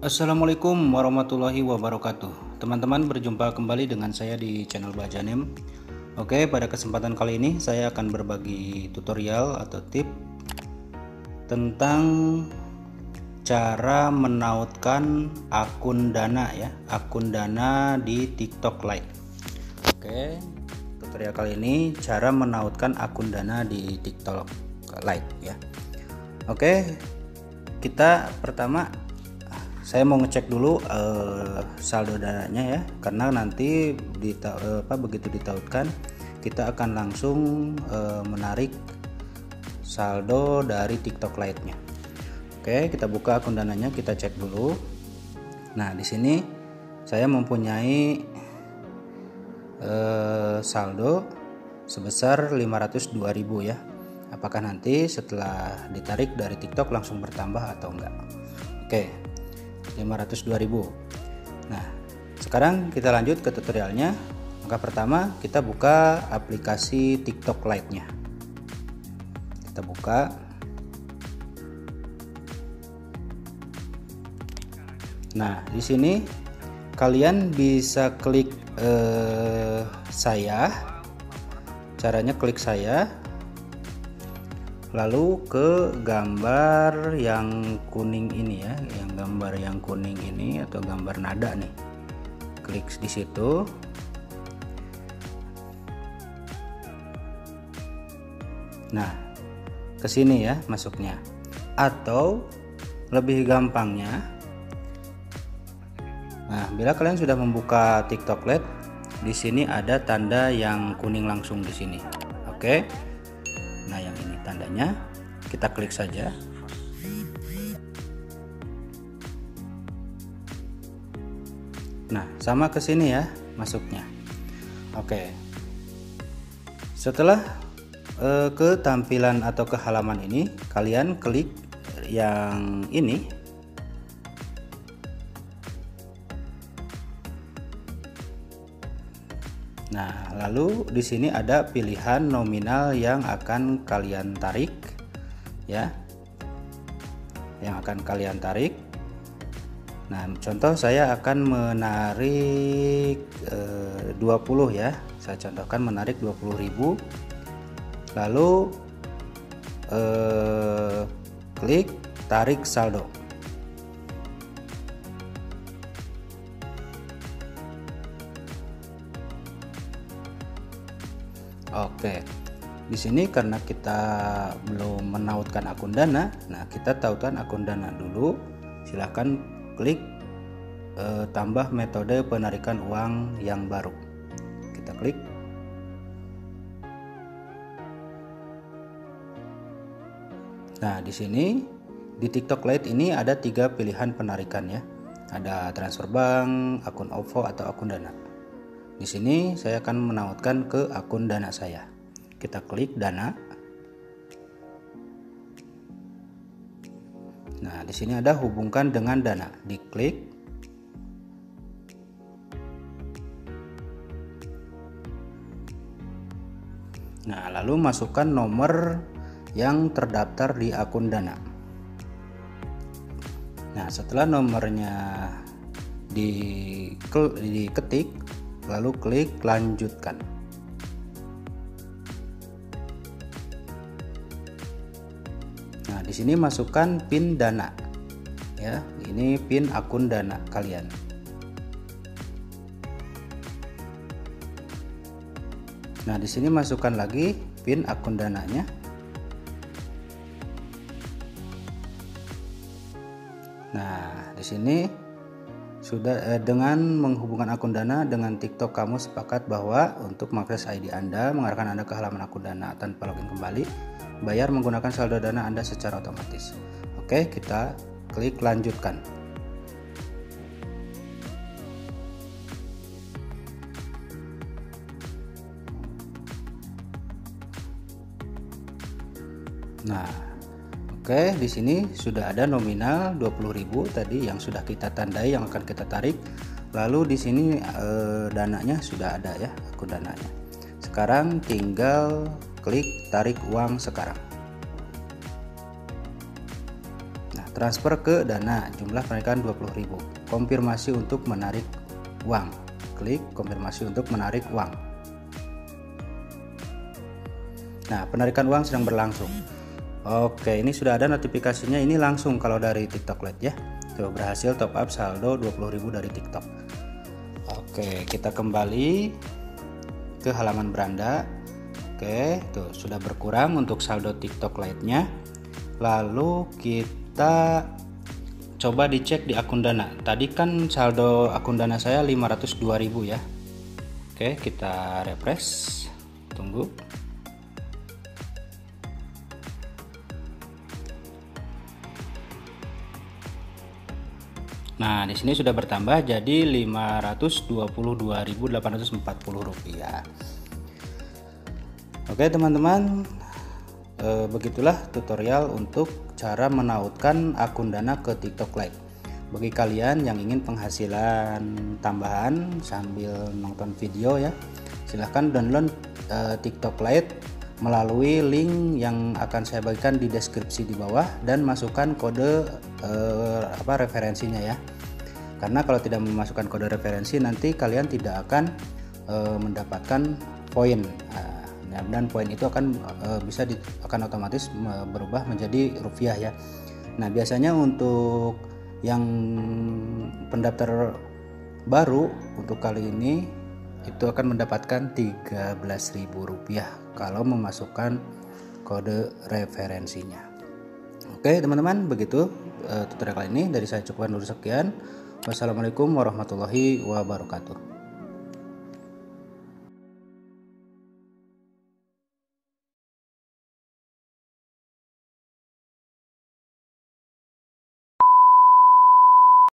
Assalamualaikum warahmatullahi wabarakatuh. Teman-teman, berjumpa kembali dengan saya di channel Bajanem. Oke, pada kesempatan kali ini saya akan berbagi tutorial atau tip tentang cara menautkan akun Dana ya, akun Dana di TikTok Lite. Oke, tutorial kali ini cara menautkan akun Dana di TikTok Lite ya. Oke, kita pertama saya mau ngecek dulu saldo dananya ya, karena nanti begitu ditautkan kita akan langsung menarik saldo dari TikTok Lite-nya. Oke, kita buka akun dananya, kita cek dulu. Nah, di sini saya mempunyai saldo sebesar 502.000 ya. Apakah nanti setelah ditarik dari TikTok langsung bertambah atau enggak? Oke, 502.000. Nah, sekarang kita lanjut ke tutorialnya. Langkah pertama, kita buka aplikasi TikTok Lite-nya. Kita buka. Nah, di sini kalian bisa klik saya. Caranya klik saya, lalu ke gambar yang kuning ini ya, yang gambar yang kuning ini atau gambar nada nih, klik di situ. Nah, ke sini ya masuknya, atau lebih gampangnya, nah bila kalian sudah membuka TikTok Lite, di sini ada tanda yang kuning langsung di sini. Oke. Nah, yang ini tandanya, kita klik saja. Nah, sama ke sini ya masuknya. Oke. Setelah ke tampilan atau ke halaman ini, kalian klik yang ini. Nah, lalu di sini ada pilihan nominal yang akan kalian tarik ya. Yang akan kalian tarik. Nah, contoh saya akan menarik 20 ya. Saya contohkan menarik 20.000. Lalu klik tarik saldo. Oke, di sini karena kita belum menautkan akun Dana, nah kita tautkan akun Dana dulu. Silahkan klik tambah metode penarikan uang yang baru. Kita klik. Nah, di sini di TikTok Lite ini ada 3 pilihan penarikan ya. Ada transfer bank, akun OVO atau akun Dana. Di sini saya akan menautkan ke akun Dana saya. Kita klik Dana. Nah, di sini ada hubungkan dengan Dana. Diklik. Nah, lalu masukkan nomor yang terdaftar di akun Dana. Nah, setelah nomornya diketik, lalu klik lanjutkan. Nah, di sini masukkan PIN Dana. Ya, ini PIN akun Dana kalian. Nah, di sini masukkan lagi PIN akun Dananya. Nah, di sini sudah dengan menghubungkan akun Dana dengan TikTok, kamu sepakat bahwa untuk mengakses ID Anda, mengarahkan Anda ke halaman akun Dana tanpa login kembali, bayar menggunakan saldo Dana Anda secara otomatis. Oke, kita klik lanjutkan. Nah, oke, di sini sudah ada nominal 20.000 tadi yang sudah kita tandai yang akan kita tarik. Lalu di sini dananya sudah ada ya, akun dananya. Sekarang tinggal klik tarik uang sekarang. Nah, transfer ke Dana, jumlah penarikan 20.000. Konfirmasi untuk menarik uang. Klik konfirmasi untuk menarik uang. Nah, penarikan uang sedang berlangsung. Oke, ini sudah ada notifikasinya, ini langsung kalau dari TikTok Lite ya. Tuh, berhasil top up saldo 20.000 dari TikTok. Oke, kita kembali ke halaman beranda. Oke, tuh sudah berkurang untuk saldo TikTok Lite-nya. Lalu kita coba dicek di akun Dana. Tadi kan saldo akun Dana saya 502.000 ya. Oke, kita refresh. Tunggu. Nah, di sini sudah bertambah jadi Rp522.840. Oke, teman-teman, begitulah tutorial untuk cara menautkan akun Dana ke TikTok Lite. Bagi kalian yang ingin penghasilan tambahan sambil nonton video ya, silahkan download TikTok Lite melalui link yang akan saya bagikan di deskripsi di bawah dan masukkan kode referensinya ya. Karena kalau tidak memasukkan kode referensi nanti kalian tidak akan mendapatkan poin. Dan poin itu akan akan otomatis berubah menjadi rupiah ya. Nah, biasanya untuk yang pendaftar baru untuk kali ini itu akan mendapatkan Rp13.000 kalau memasukkan kode referensinya. Oke teman-teman, begitu tutorial kali ini dari saya. Cukup dulu, sekian. Wassalamualaikum warahmatullahi wabarakatuh.